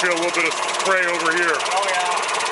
feel a little bit of spray over here. Oh yeah.